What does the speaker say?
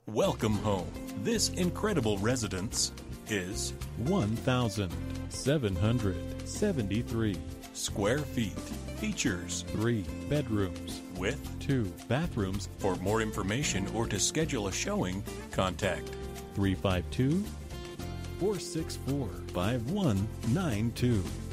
Welcome home. This incredible residence is 1,773 square feet. Features 3 bedrooms with 2 bathrooms. For more information or to schedule a showing, contact 352 464 5192.